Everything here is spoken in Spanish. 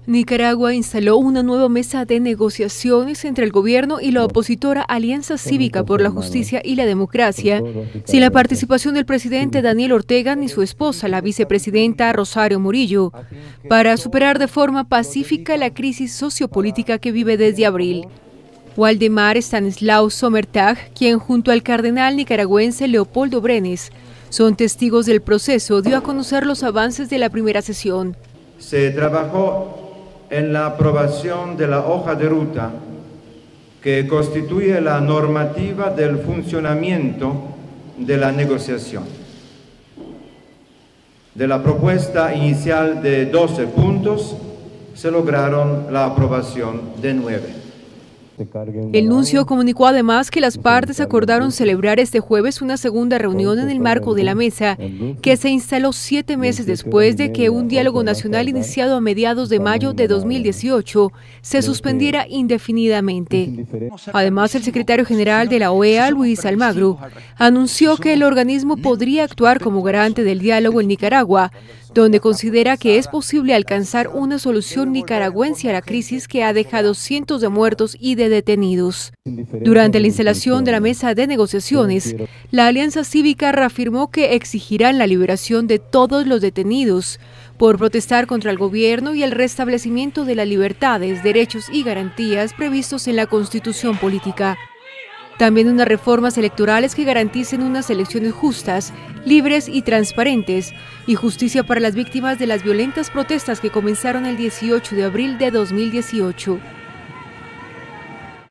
Nicaragua instaló una nueva mesa de negociaciones entre el gobierno y la opositora Alianza Cívica por la Justicia y la Democracia, sin la participación del presidente Daniel Ortega ni su esposa, la vicepresidenta Rosario Murillo, para superar de forma pacífica la crisis sociopolítica que vive desde abril. Waldemar Stanislao Sommertag, quien junto al cardenal nicaragüense Leopoldo Brenes son testigos del proceso, dio a conocer los avances de la primera sesión. Se trabajó en la aprobación de la hoja de ruta que constituye la normativa del funcionamiento de la negociación. De la propuesta inicial de 12 puntos, se lograron la aprobación de 9. El nuncio comunicó además que las partes acordaron celebrar este jueves una segunda reunión en el marco de la mesa, que se instaló 7 meses después de que un diálogo nacional iniciado a mediados de mayo de 2018 se suspendiera indefinidamente. Además, el secretario general de la OEA, Luis Almagro, anunció que el organismo podría actuar como garante del diálogo en Nicaragua, donde considera que es posible alcanzar una solución nicaragüense a la crisis que ha dejado cientos de muertos y de detenidos. Durante la instalación de la mesa de negociaciones, la Alianza Cívica reafirmó que exigirán la liberación de todos los detenidos por protestar contra el gobierno y el restablecimiento de las libertades, derechos y garantías previstos en la Constitución política. También unas reformas electorales que garanticen unas elecciones justas, libres y transparentes, y justicia para las víctimas de las violentas protestas que comenzaron el 18 de abril de 2018.